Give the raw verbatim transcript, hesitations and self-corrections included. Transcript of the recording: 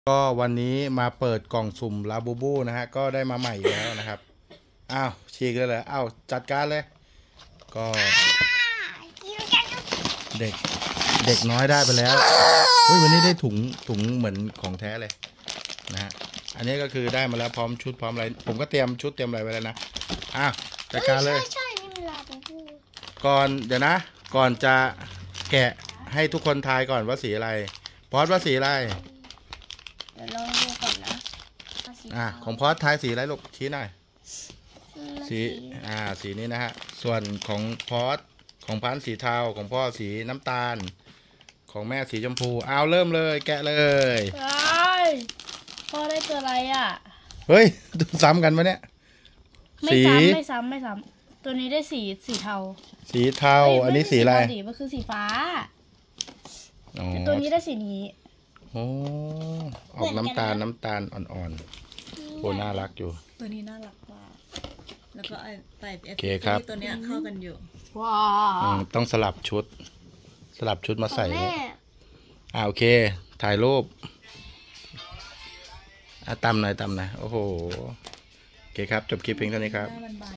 ก็วันนี้มาเปิดกล่องสุ่มลาบูบูนะฮะก็ได้มาใหม่อีกแล้วนะครับอ้าวฉีกเลยเหรออ้าวจัดการเลยก็เด็กเด็กน้อยได้ไปแล้วเฮ้ยวันนี้ได้ถุงถุงเหมือนของแท้เลยนะฮะอันนี้ก็คือได้มาแล้วพร้อมชุดพร้อมอะไรผมก็เตรียมชุดเตรียมอะไรไว้แล้วนะอ้าวจัดการเลยใช่นี่มันลาบูบูก่อนเดี๋ยวนะก่อนจะแกะให้ทุกคนทายก่อนว่าสีอะไรพอดว่าสีอะไรเดี๋ยวลองดูก่อนนะอ่ะของพอดทายสีอะไรลูกชี้หน่อยสีอ่าสีนี้นะฮะส่วนของพอดของพันสีเทาของพ่อสีน้ำตาลของแม่สีชมพูเอาเริ่มเลยแกะเลยพ่อได้ตัวอะไรอ่ะเฮ้ยซ้ำกันปะเนี่ยไม่ซ้ำไม่ซ้ำไม่ซ้ำตัวนี้ได้สีสีเทาสีเทาอันนี้สีอะไรสีมันคือสีฟ้าตัวนี้ได้สีนี้โอ้ออกน้ำตาลน้ำตาลอ่อนๆโอ้น่ารักอยู่ตัวนี้น่ารักมากแล้วก็ใส่เอฟเครับตัวเนี้ยเข้ากันอยู่ว้าต้องสลับชุดสลับชุดมาใส่อ่าโอเคถ่ายรูปอ่ะตำหน่อยตำหน่อยโอ้โหโอเคครับจบคลิปเพียงเท่านี้ครับ